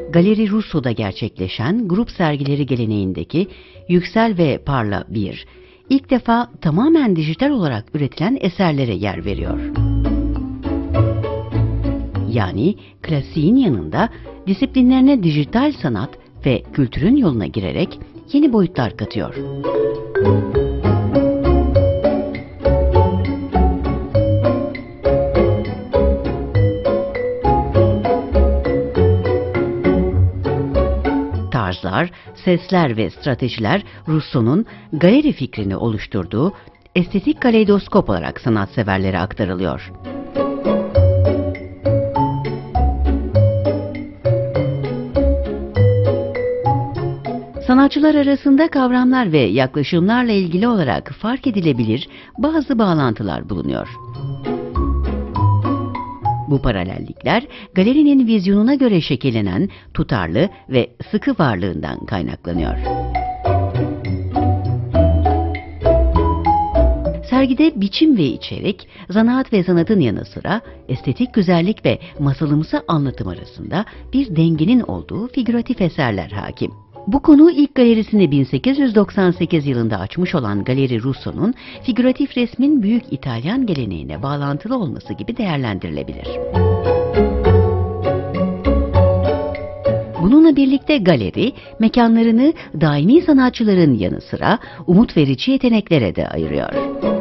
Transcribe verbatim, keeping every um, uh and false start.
Galeri Russo'da gerçekleşen grup sergileri geleneğindeki Yüksel ve Parla bir, ilk defa tamamen dijital olarak üretilen eserlere yer veriyor. Yani klasiğin yanında disiplinlerine dijital sanat ve kültürün yoluna girerek yeni boyutlar katıyor. Tarzlar, sesler ve stratejiler Russo'nun galeri fikrini oluşturduğu estetik kaleidoskop olarak sanatseverlere aktarılıyor. Sanatçılar arasında kavramlar ve yaklaşımlarla ilgili olarak fark edilebilir bazı bağlantılar bulunuyor. Bu paralellikler galerinin vizyonuna göre şekillenen tutarlı ve sıkı varlığından kaynaklanıyor. Sergide biçim ve içerik, zanaat ve sanatın yanı sıra estetik güzellik ve masalımsı anlatım arasında bir dengenin olduğu figüratif eserler hakim. Bu konu ilk galerisini bin sekiz yüz doksan sekiz yılında açmış olan Galeri Russo'nun figüratif resmin büyük İtalyan geleneğine bağlantılı olması gibi değerlendirilebilir. Bununla birlikte galeri, mekanlarını daimi sanatçıların yanı sıra umut verici yeteneklere de ayırıyor.